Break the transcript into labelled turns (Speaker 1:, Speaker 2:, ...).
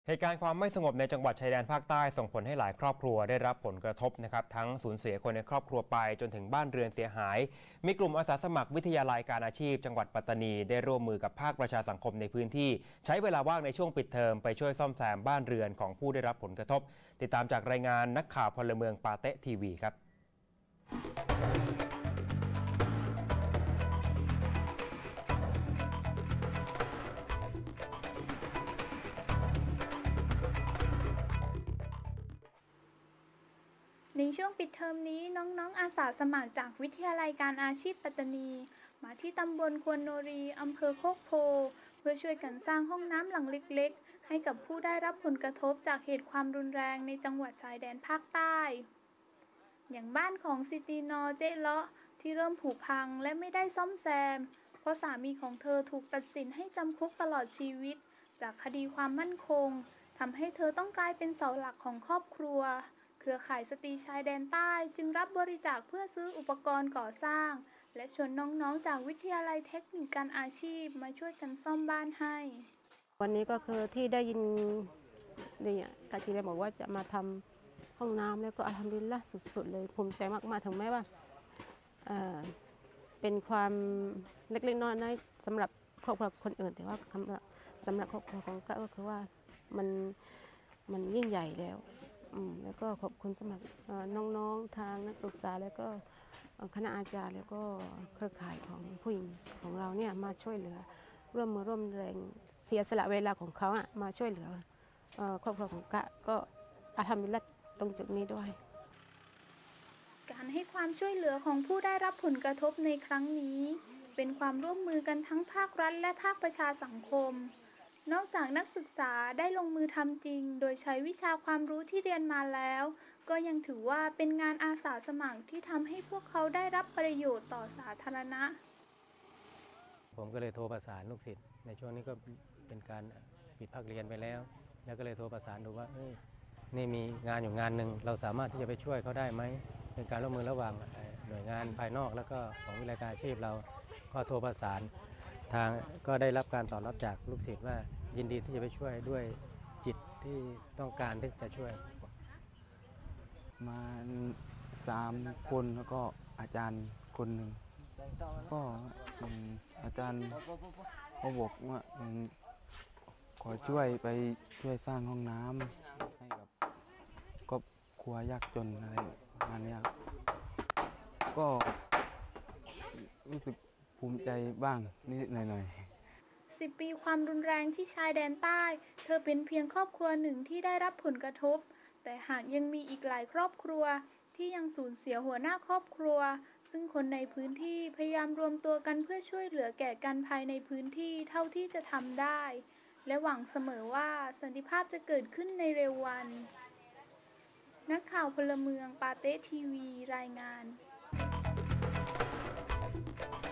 Speaker 1: เหตุการณ์ความไม่สงบในจังหวัดชายแดนภาคใต้ส่งผลให้หลายครอบครัวได้รับผลกระทบนะครับทั้งสูญเสียคนในครอบครัวไปจนถึงบ้านเรือนเสียหายมีกลุ่มอาสาสมัครวิทยาลัยการอาชีพจังหวัดปัตตานีได้ร่วมมือกับภาคประชาสังคมในพื้นที่ใช้เวลาว่างในช่วงปิดเทอมไปช่วยซ่อมแซมบ้านเรือนของผู้ได้รับผลกระทบติดตามจากรายงานนักข่าวพลเมืองปาเต๊ะทีวีครับ
Speaker 2: ในช่วงปิดเทอมนี้น้องๆอาสาสมัครจากวิทยาลัยการอาชีพปัตตานีมาที่ตำบลควนโนรีอำเภอโคกโพเพื่อช่วยกันสร้างห้องน้ำหลังเล็กๆให้กับผู้ได้รับผลกระทบจากเหตุความรุนแรงในจังหวัดชายแดนภาคใต้อย่างบ้านของซิตีนอเจ๊เลาะที่เริ่มผุพังและไม่ได้ซ่อมแซมเพราะสามีของเธอถูกตัดสินให้จำคุกตลอดชีวิตจากคดีความมั่นคงทำให้เธอต้องกลายเป็นเสาหลักของครอบครัวเครือข่ายสตรีชายแดนใต้จึงรับบริจาคเพื่อซื้ออุปกรณ์ก่อสร้างและชวนน้องๆจากวิทยาลัยเทคนิคการอาชีพมาช่วยกันซ่อมบ้านให้
Speaker 3: วันนี้ก็คือที่ได้ยินเนี่ยกาจีเลยบอกว่าจะมาทำห้องน้ำแล้วก็อัลฮัมดุลิลละห์สุดๆเลยภูมิใจมากๆถึงแม้ว่าเป็นความเล็กๆน้อยๆสำหรับครอบครัวคนอื่นแต่ว่าสำหรับครอบครัวของก็คือว่ามันยิ่งใหญ่แล้วก็ขอบคุณสำหรับน้องๆทางนักศึกษาแล้วก็คณะอาจารย์แล้วก็เครือข่ายของผู้หญิงของเราเนี่ยมาช่วยเหลือร่วมมือร่วมแรงเสียสละเวลาของเขามาช่วยเหลือครอบครัวของกะก็อาทำมิลละตรงจุดนี้ด้วย
Speaker 2: การให้ความช่วยเหลือของผู้ได้รับผลกระทบในครั้งนี้เป็นความร่วมมือกันทั้งภาครัฐและภาคประชาสังคมนอกจากนักศึกษาได้ลงมือทำจริงโดยใช้วิชาความรู้ที่เรียนมาแล้วก็ยังถือว่าเป็นงานอาสาสมัครที่ทำให้พวกเขาได้รับประโยชน์ต่อสาธารณะ
Speaker 4: ผมก็เลยโทรประสานลูกศิษย์ในช่วงนี้ก็เป็นการปิดภาคเรียนไปแล้วก็เลยโทรประสานดูว่านี่มีงานอยู่งานหนึ่งเราสามารถที่จะไปช่วยเขาได้ไหมเป็นการร่วมมือระหว่างหน่วยงานภายนอกแล้วก็ของวิทยาลัยการอาชีพเราก็โทรประสานทางก็ได้รับการตอบรับจากลูกศิษย์ว่ายินดีที่จะไปช่วยด้วยจิตที่ต้องการที่จะช่วย
Speaker 5: มา3 คนแล้วก็อาจารย์คนหนึ่งก็อาจารย์เขาบอกว่าขอช่วยไปช่วยสร้างห้องน้ำให้กับครอบครัวยากจนอะไรประมาณนี้ก็รู้สึกภูมิใจบ้างนิดหน่อย
Speaker 2: 10 ปีความรุนแรงที่ชายแดนใต้เธอเป็นเพียงครอบครัวหนึ่งที่ได้รับผลกระทบแต่หากยังมีอีกหลายครอบครัวที่ยังสูญเสียหัวหน้าครอบครัวซึ่งคนในพื้นที่พยายามรวมตัวกันเพื่อช่วยเหลือแก่กันภายในพื้นที่เท่าที่จะทำได้และหวังเสมอว่าสันติภาพจะเกิดขึ้นในเร็ววันนักข่าวพลเมืองปาเต๊ะทีวีรายงาน